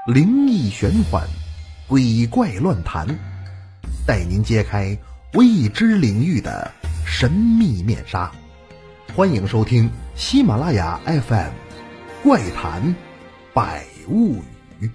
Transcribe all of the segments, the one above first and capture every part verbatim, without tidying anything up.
灵异玄幻，鬼怪乱谈，带您揭开未知领域的神秘面纱。欢迎收听喜马拉雅 F M 怪谈百物语。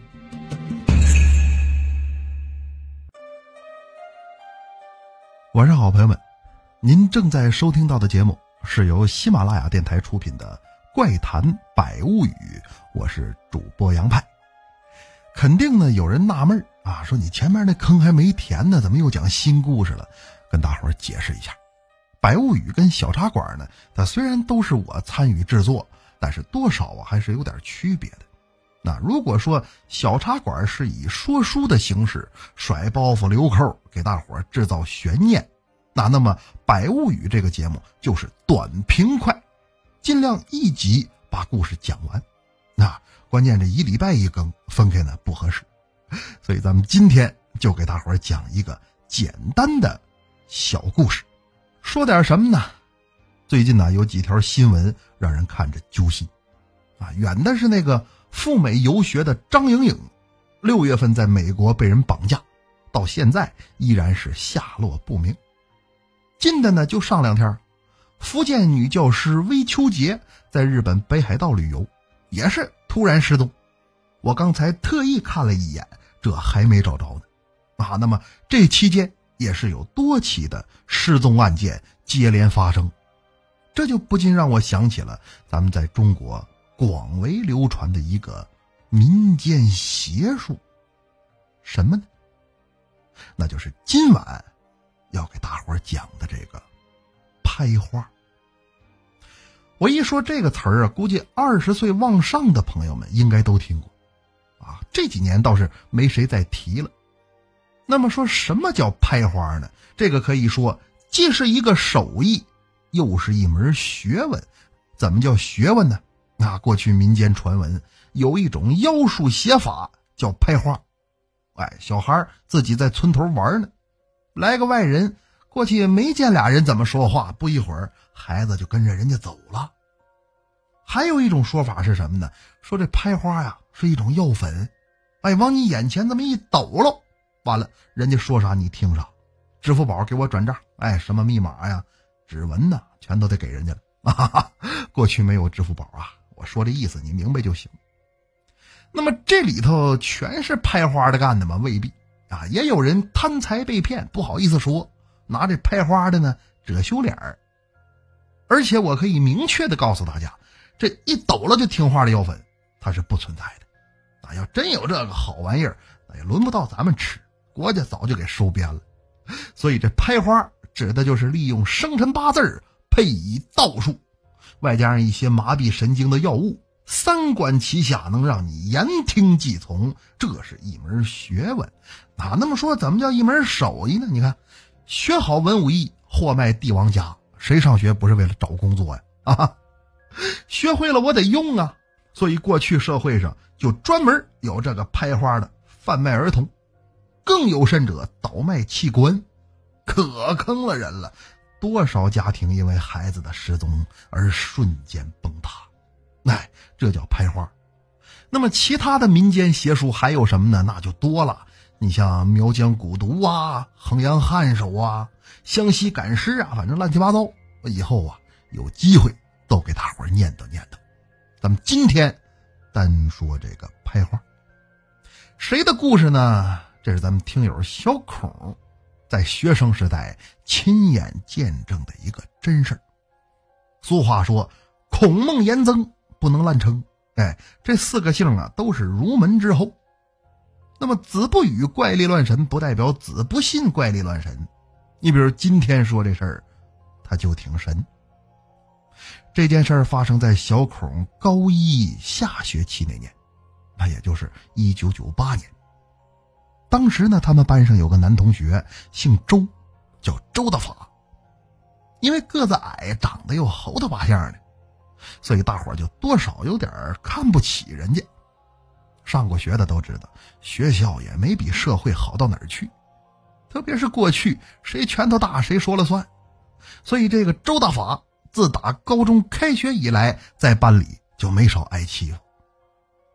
晚上好，朋友们，您正在收听到的节目是由喜马拉雅电台出品的怪谈百物语，我是主播杨派。肯定呢有人纳闷啊，说你前面那坑还没填呢，怎么又讲新故事了？跟大伙儿解释一下，百物语跟小茶馆呢，它虽然都是我参与制作，但是多少啊还是有点区别的。那如果说小茶馆是以说书的形式甩包袱留扣给大伙儿制造悬念，那那么百物语这个节目就是短平快，尽量一集把故事讲完。那关键这一礼拜一更，分开呢不合适，所以咱们今天就给大伙儿讲一个简单的小故事。说点什么呢？最近呢有几条新闻让人看着揪心啊。远的是那个赴美游学的张莹莹，六月份在美国被人绑架，到现在依然是下落不明。近的呢就上两天，福建女教师微秋杰在日本北海道旅游，也是突然失踪。我刚才特意看了一眼，这还没找着呢啊。那么这期间也是有多起的失踪案件接连发生，这就不禁让我想起了咱们在中国广为流传的一个民间邪术。什么呢？那就是今晚要给大伙儿讲的这个拍花。我一说这个词儿啊，估计二十岁往上的朋友们应该都听过啊，这几年倒是没谁再提了。那么说什么叫拍花呢？这个可以说既是一个手艺，又是一门学问。怎么叫学问呢？那过去民间传闻有一种妖术写法叫拍花。哎，小孩自己在村头玩呢，来个外人过去没见俩人怎么说话，不一会儿孩子就跟着人家走了。还有一种说法是什么呢？说这拍花呀是一种药粉，哎，往你眼前这么一抖喽，完了人家说啥你听啥，支付宝给我转账，哎，什么密码呀、指纹呢，全都得给人家了啊。过去没有支付宝啊，我说这意思你明白就行。那么这里头全是拍花的干的吗？未必啊，也有人贪财被骗，不好意思说，拿这拍花的呢遮羞脸儿。而且我可以明确的告诉大家，这一抖了就听话的药粉它是不存在的啊！要真有这个好玩意儿，那也轮不到咱们吃，国家早就给收编了。所以这拍花指的就是利用生辰八字配以道术，外加上一些麻痹神经的药物，三管齐下，能让你言听计从，这是一门学问啊。那么说怎么叫一门手艺呢？你看，学好文武艺，货卖帝王家，谁上学不是为了找工作呀？啊，学会了我得用啊。所以过去社会上就专门有这个拍花的贩卖儿童，更有甚者倒卖器官，可坑了人了。多少家庭因为孩子的失踪而瞬间崩塌，哎，这叫拍花。那么其他的民间邪术还有什么呢？那就多了。你像苗疆蛊毒啊，衡阳汗手啊，湘西赶尸啊，反正乱七八糟，以后啊有机会都给大伙儿念叨念叨。咱们今天单说这个拍花。谁的故事呢？这是咱们听友小孔在学生时代亲眼见证的一个真事儿。俗话说孔孟颜曾不能滥称，哎，这四个姓啊都是儒门之后。那么子不语怪力乱神不代表子不信怪力乱神，你比如今天说这事儿他就挺神。这件事儿发生在小孔高一下学期那年，那也就是一九九八年。当时呢他们班上有个男同学姓周，叫周大法。因为个子矮，长得又猴头八相的，所以大伙就多少有点看不起人家。上过学的都知道，学校也没比社会好到哪儿去，特别是过去谁拳头大谁说了算。所以这个周大法自打高中开学以来，在班里就没少挨欺负。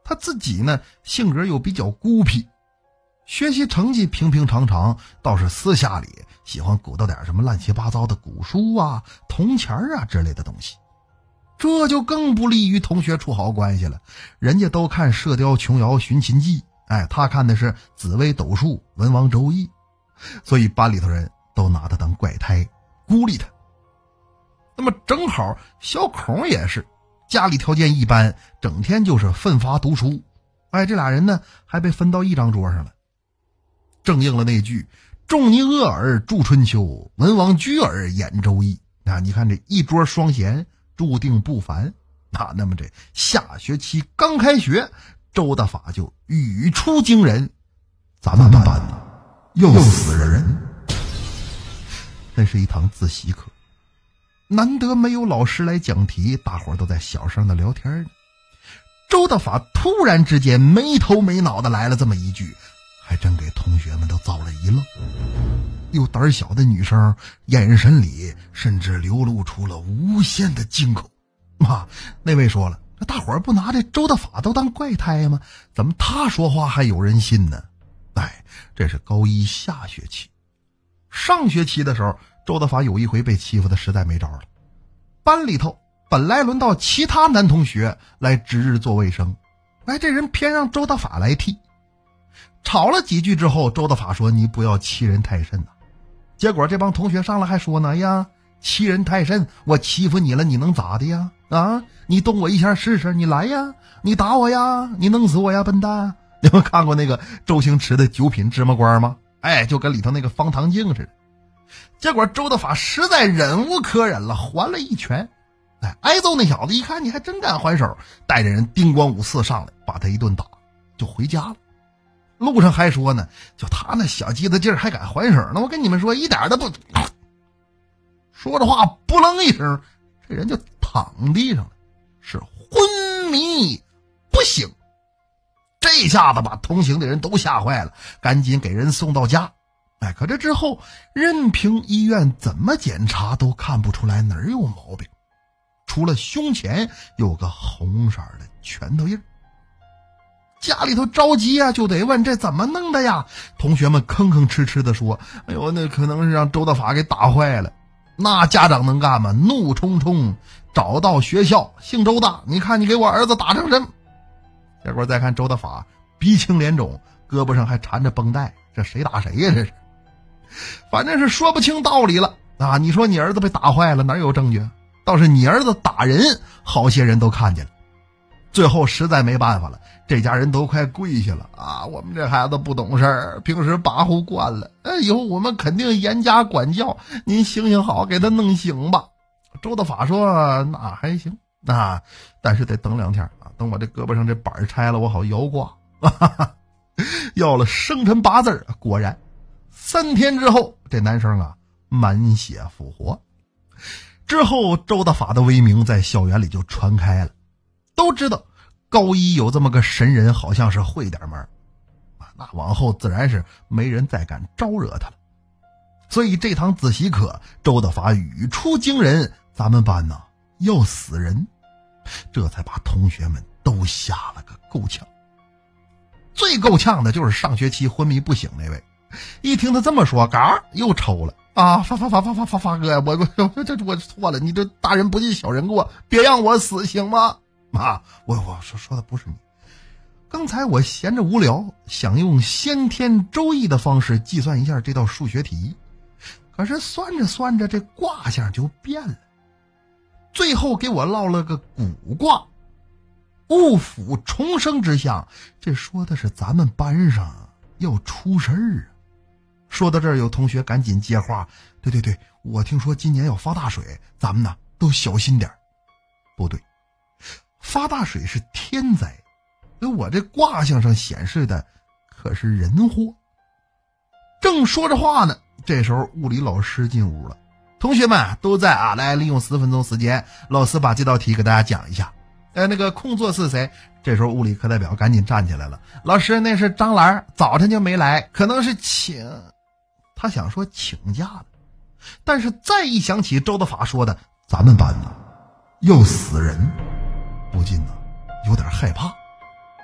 他自己呢性格又比较孤僻，学习成绩平平常常，倒是私下里喜欢鼓捣点什么乱七八糟的古书啊、铜钱啊之类的东西，这就更不利于同学处好关系了。人家都看射雕琼瑶寻秦记，哎，他看的是紫微斗数文王周易，所以班里头人都拿他当怪胎，孤立他。那么正好小孔也是家里条件一般，整天就是奋发读书，哎，这俩人呢还被分到一张桌上了。正应了那句仲尼厄尔著春秋，文王居尔演周易啊，你看这一桌双贤注定不凡啊。那么这下学期刚开学，周大法就语出惊人，咱们班呢又死人。那是一堂自习课，难得没有老师来讲题，大伙都在小声的聊天呢。周大法突然之间没头没脑的来了这么一句，还真给同学们都遭了一愣。有胆小的女生眼神里甚至流露出了无限的惊恐。妈，那位说了，这大伙儿不拿这周大法都当怪胎吗？怎么他说话还有人信呢？哎，这是高一下学期。上学期的时候，周大法有一回被欺负的实在没招了。班里头本来轮到其他男同学来值日做卫生，哎，这人偏让周大法来替。吵了几句之后，周大法说：“你不要欺人太甚呐。”结果这帮同学上来还说呢：“哎呀，欺人太甚，我欺负你了，你能咋的呀？啊，你动我一下试试，你来呀，你打我呀，你弄死我呀，笨蛋！”你们看过那个周星驰的九品芝麻官吗？哎，就跟里头那个方唐镜似的。结果周大法实在忍无可忍了，还了一拳。哎，挨揍那小子一看你还真敢还手，带着人叮咣五四上来，把他一顿打，就回家了。路上还说呢，就他那小鸡子劲儿还敢还手呢，我跟你们说一点都不。说着话扑棱一声，这人就躺地上了，是昏迷不醒。这下子把同行的人都吓坏了，赶紧给人送到家。哎，可这之后任凭医院怎么检查都看不出来哪儿有毛病，除了胸前有个红色的拳头印。家里头着急啊，就得问这怎么弄的呀？同学们吭吭哧哧的说：“哎呦，那可能是让周大法给打坏了。”那家长能干吗？怒冲冲找到学校，姓周的，你看你给我儿子打成什么？结果再看周大法鼻青脸肿，胳膊上还缠着绷带，这谁打谁呀？这是，反正是说不清道理了啊！你说你儿子被打坏了，哪有证据？倒是你儿子打人，好些人都看见了。最后实在没办法了，这家人都快跪下了啊！我们这孩子不懂事儿，平时跋扈惯了，哎，以后我们肯定严加管教，您行行好，给他弄醒吧。周大法说：“那还行，那但是得等两天啊，等我这胳膊上这板拆了，我好摇挂。”要了生辰八字，果然三天之后，这男生啊满血复活。之后周大法的威名在校园里就传开了，都知道高一有这么个神人，好像是会点门，那往后自然是没人再敢招惹他了。所以这堂自习课，周大法语出惊人，咱们班呢要死人，这才把同学们都吓了个够呛。最够呛的就是上学期昏迷不醒那位，一听他这么说，嘎又抽了啊！发发发发发发发哥呀，我我这我错了，你这大人不计小人过，别让我死行吗？啊，我我说说的不是你，刚才我闲着无聊，想用先天周易的方式计算一下这道数学题，可是算着算着这卦象就变了，最后给我落了个古卦，物腐重生之象，这说的是咱们班上要出事儿啊！说到这儿，有同学赶紧接话：“对对对，我听说今年要发大水，咱们呢都小心点。”不对，发大水是天灾，我这卦象上显示的可是人祸。正说着话呢，这时候物理老师进屋了，同学们都在啊，来利用十分钟时间，老师把这道题给大家讲一下。呃，那个空座是谁？这时候物理课代表赶紧站起来了。老师，那是张兰，早晨就没来，可能是请，他想说请假了，但是再一想起周大法说的咱们班呢要死人，不禁呢有点害怕。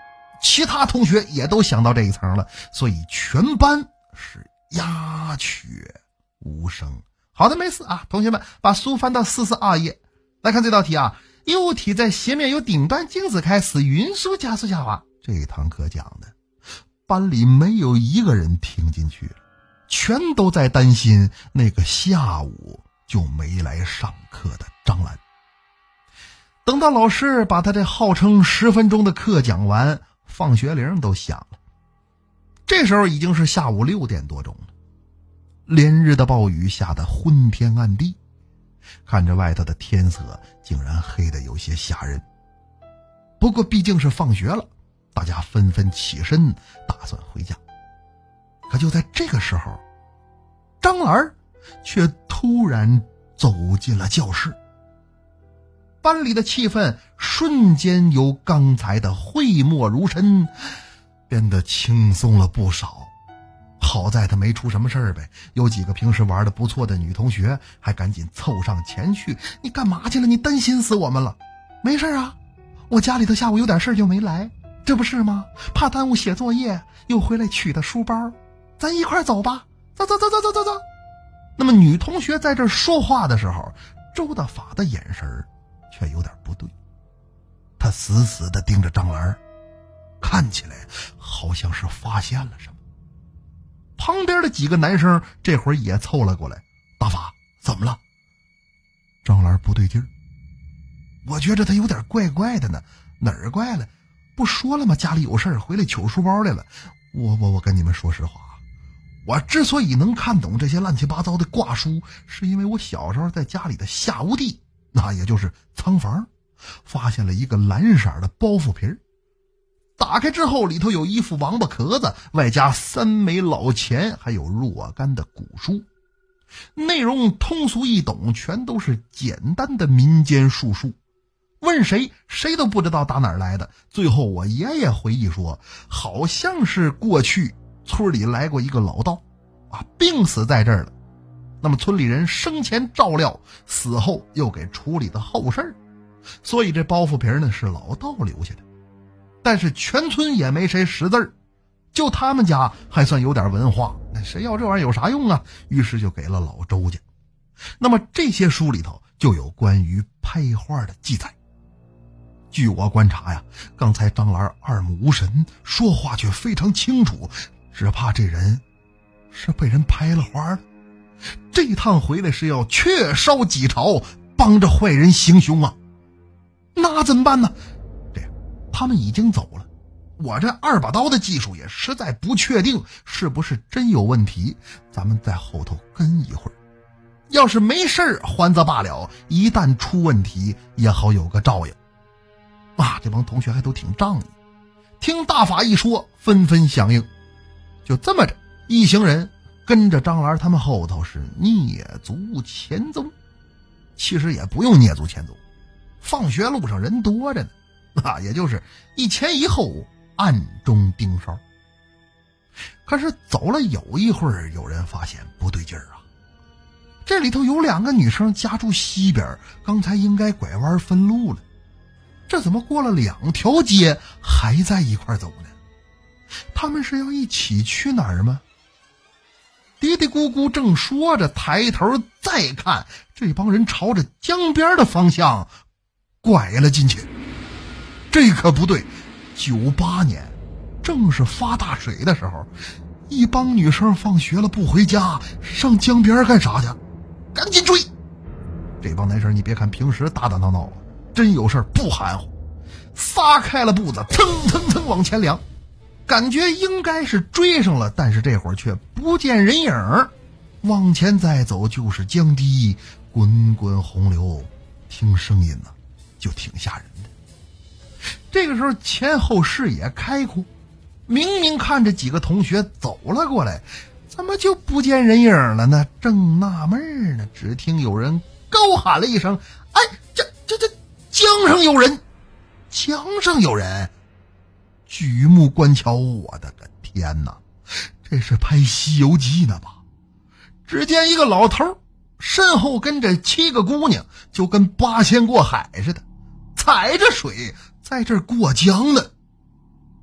其他同学也都想到这一层了，所以全班是鸦雀无声。好的，没事啊，同学们把书翻到四十二页，来看这道题啊。物体在斜面由顶端静止开始匀速加速下滑。这堂课讲的，班里没有一个人听进去了，全都在担心那个下午就没来上课的张兰。等到老师把他这号称十分钟的课讲完，放学铃都响了。这时候已经是下午六点多钟了，连日的暴雨下得昏天暗地，看着外头的天色竟然黑得有些吓人。不过毕竟是放学了，大家纷纷起身打算回家。可就在这个时候，张兰却突然走进了教室。班里的气氛瞬间由刚才的讳莫如深变得轻松了不少。好在他没出什么事儿呗，有几个平时玩的不错的女同学还赶紧凑上前去。你干嘛去了？你担心死我们了。没事啊，我家里头下午有点事就没来，这不是吗？怕耽误写作业，又回来取的书包，咱一块走吧，走走走走走走走。那么女同学在这说话的时候，周大法的眼神却有点不对，他死死地盯着张兰，看起来好像是发现了什么。旁边的几个男生这会儿也凑了过来。大法，怎么了？张兰不对劲儿，我觉着他有点怪怪的呢。哪儿怪了？不说了吗？家里有事儿，回来取书包来了。我我我跟你们说实话，我之所以能看懂这些乱七八糟的卦书，是因为我小时候在家里的下屋地，那也就是仓房，发现了一个蓝色的包袱皮儿。打开之后，里头有一副王八壳子，外加三枚老钱，还有若干的古书，内容通俗易懂，全都是简单的民间术数。问谁谁都不知道打哪儿来的。最后我爷爷回忆说，好像是过去村里来过一个老道啊，病死在这儿了。那么村里人生前照料，死后又给处理的后事儿，所以这包袱皮呢是老道留下的。但是全村也没谁识字儿，就他们家还算有点文化，那谁要这玩意儿有啥用啊？于是就给了老周家。那么这些书里头就有关于拍画的记载。据我观察呀，刚才张兰二目无神，说话却非常清楚，只怕这人是被人拍了花了。这趟回来是要确烧几朝，帮着坏人行凶啊！那怎么办呢？这样，他们已经走了，我这二把刀的技术也实在不确定是不是真有问题，咱们在后头跟一会儿。要是没事还则罢了，一旦出问题也好有个照应。啊，这帮同学还都挺仗义，听大法一说，纷纷响应。就这么着，一行人跟着张兰他们后头是蹑足前踪。其实也不用蹑足前踪，放学路上人多着呢，啊，也就是一前一后，暗中盯梢。可是走了有一会儿，有人发现不对劲儿啊，这里头有两个女生家住西边，刚才应该拐弯分路了，这怎么过了两条街还在一块走呢？他们是要一起去哪儿吗？嘀嘀咕咕正说着，抬头再看，这帮人朝着江边的方向拐了进去。这可不对，九八年正是发大水的时候，一帮女生放学了不回家，上江边干啥去？赶紧追！这帮男生你别看平时打打闹闹，真有事不含糊，撒开了步子，蹭蹭蹭往前量，感觉应该是追上了，但是这会儿却不见人影。往前再走就是江堤，滚滚洪流，听声音呢就挺吓人的。这个时候前后视野开阔，明明看着几个同学走了过来，怎么就不见人影了呢？正纳闷呢，只听有人高喊了一声：“哎，这这这江上有人！江上有人！”举目观瞧，我的个天哪，这是拍《西游记》呢吧？只见一个老头身后跟着七个姑娘，就跟八仙过海似的，踩着水在这儿过江呢。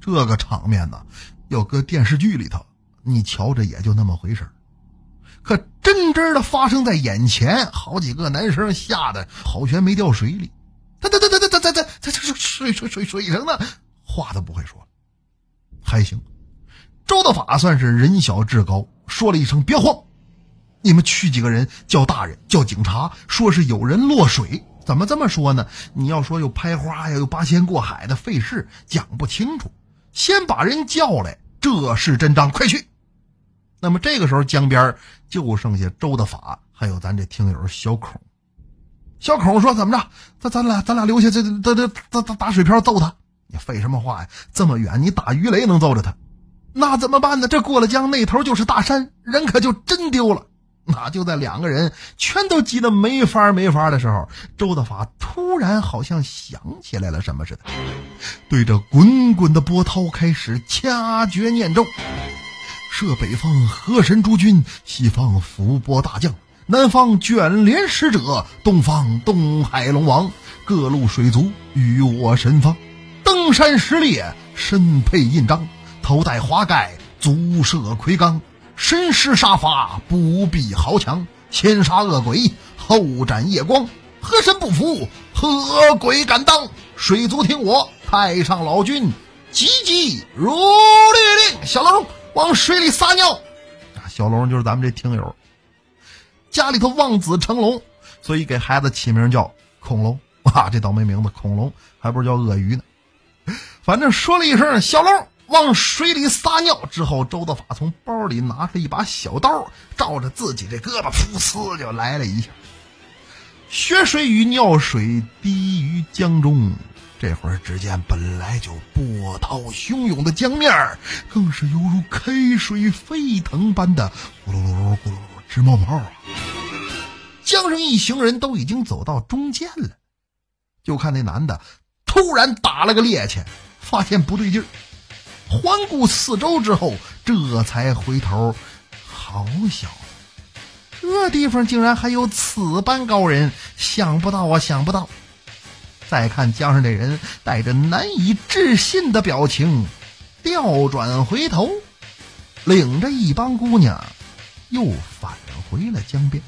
这个场面呢，要搁电视剧里头，你瞧着也就那么回事，可真真的发生在眼前，好几个男生吓得好悬没掉水里，他他他他他他他他他水水水水上呢，话都不会说。还行，周大法算是人小志高，说了一声别慌，你们去几个人叫大人叫警察，说是有人落水。怎么这么说呢？你要说又拍花呀又八仙过海的费事，讲不清楚，先把人叫来，这是真章，快去。那么这个时候江边就剩下周大法还有咱这听友小孔。小孔说怎么着，咱咱俩咱俩留下这这这这打水漂揍他。你废什么话呀，这么远你打鱼雷能揍着他，那怎么办呢？这过了江那头就是大山，人可就真丢了。那就在两个人全都急得没法没法的时候，周大法突然好像想起来了什么似的，对着滚滚的波涛开始掐诀念咒，设北方河神诸君，西方伏波大将，南方卷帘使者，东方东海龙王，各路水族与我神方，登山石烈，身佩印章，头戴华盖，足涉魁罡，身施杀伐，不避豪强，先杀恶鬼，后斩夜光，河神不服，何鬼敢当？水族听我太上老君急急如律令。小龙往水里撒尿。小龙就是咱们这听友，家里头望子成龙，所以给孩子起名叫恐龙。哇，这倒霉名字恐龙，还不是叫鳄鱼呢。反正说了一声小龙往水里撒尿之后，周大法从包里拿出一把小刀，照着自己这胳膊噗呲就来了一下。血水与尿水滴于江中，这会儿只见本来就波涛汹涌的江面，更是犹如开水沸腾般的咕噜噜咕噜噜直冒泡啊！江上一行人都已经走到中间了，就看那男的突然打了个趔趄，发现不对劲儿，环顾四周之后，这才回头，好小子，这地方竟然还有此般高人，想不到啊，想不到。再看江上这人带着难以置信的表情，调转回头，领着一帮姑娘又返回了江边。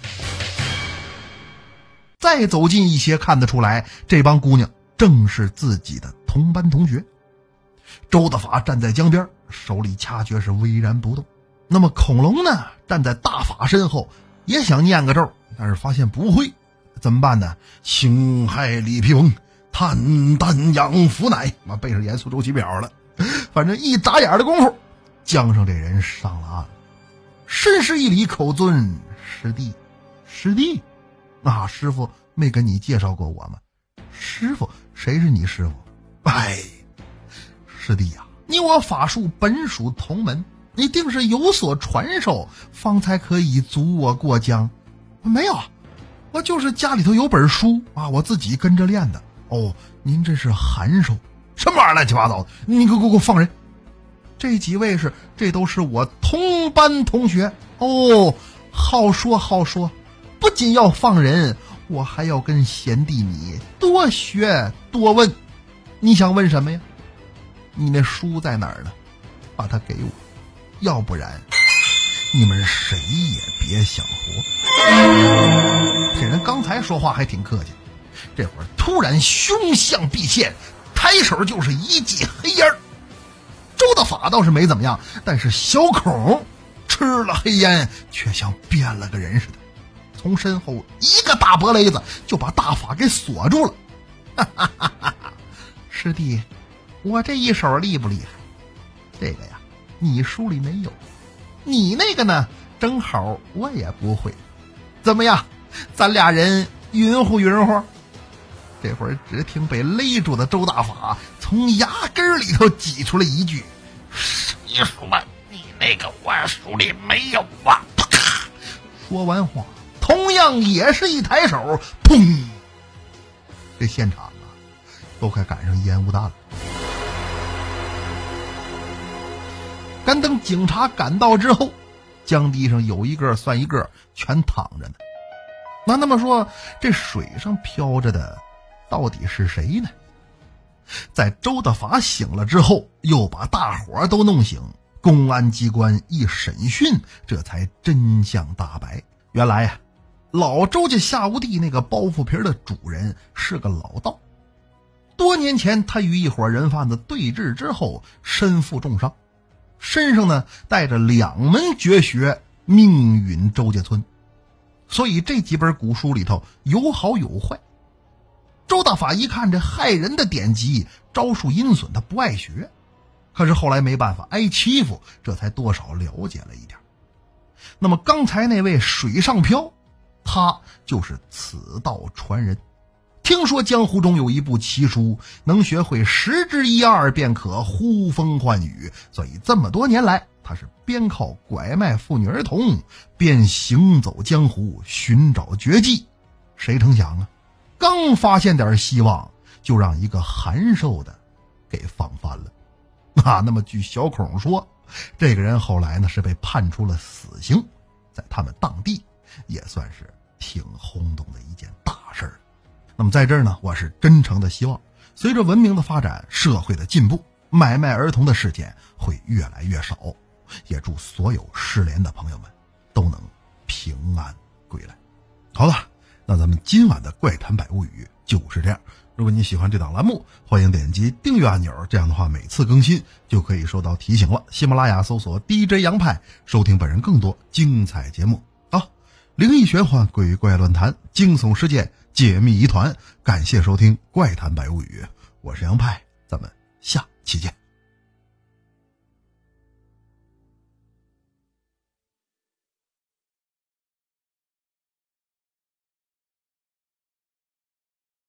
再走近一些，看得出来这帮姑娘正是自己的同班同学。周大法站在江边，手里掐诀是巍然不动。那么恐龙呢，站在大法身后，也想念个咒，但是发现不会，怎么办呢？星海里皮翁，炭丹养福奶，妈背上严肃周期表了。反正一眨眼的功夫，江上这人上了岸，深施一礼，口尊师弟。师弟啊，师傅没跟你介绍过我吗？师傅？谁是你师傅？哎，师弟呀、啊，你我法术本属同门，你定是有所传授，方才可以阻我过江。没有，我就是家里头有本书啊，我自己跟着练的。哦，您这是函授？什么玩意儿乱七八糟的？你给我给我放人！这几位是，这都是我同班同学。哦，好说好说，不仅要放人，我还要跟贤弟你多学多问。你想问什么呀？你那书在哪儿呢？把它给我，要不然你们谁也别想活。这人刚才说话还挺客气，这会儿突然凶相毕现，抬手就是一记黑烟。周大法倒是没怎么样，但是小孔吃了黑烟却像变了个人似的，从身后一个大脖雷子就把大法给锁住了。哈哈哈哈，师弟，我这一手厉不厉害？这个呀，你书里没有，你那个呢，正好我也不会。怎么样，咱俩人匀乎匀乎？这会儿只听被勒住的周大法从牙根里头挤出了一句：“你说你那个我书里没有啊！”说完话，同样也是一抬手，砰！这现场啊，都快赶上烟雾弹了。干等警察赶到之后，江堤上有一个算一个，全躺着呢。那那么说，这水上飘着的到底是谁呢？ 在周大发醒了之后，又把大伙都弄醒，公安机关一审讯，这才真相大白。原来呀，老周家下午地那个包袱皮的主人是个老道。多年前他与一伙人贩子对峙之后身负重伤，身上呢带着两门绝学，命运周家村。所以这几本古书里头有好有坏。周大发一看这害人的典籍，招数阴损，他不爱学，可是后来没办法，挨欺负，这才多少了解了一点。那么刚才那位水上漂，他就是此道传人。听说江湖中有一部奇书，能学会十之一二便可呼风唤雨，所以这么多年来，他是边靠拐卖妇女儿童，边行走江湖寻找绝技。谁成想啊，刚发现点希望，就让一个函授的给放翻了啊！那么据小孔说，这个人后来呢是被判处了死刑，在他们当地也算是挺轰动的一件大事儿。那么在这儿呢，我是真诚的希望，随着文明的发展，社会的进步，买卖儿童的事件会越来越少。也祝所有失联的朋友们都能平安归来。好了，那咱们今晚的怪谈百物语就是这样。如果你喜欢这档栏目，欢迎点击订阅按钮，这样的话每次更新就可以收到提醒了。喜马拉雅搜索 D J 杨派，收听本人更多精彩节目啊！灵异玄幻、鬼怪乱谈、惊悚事件、解密疑团，感谢收听怪谈百物语，我是杨派，咱们下期见。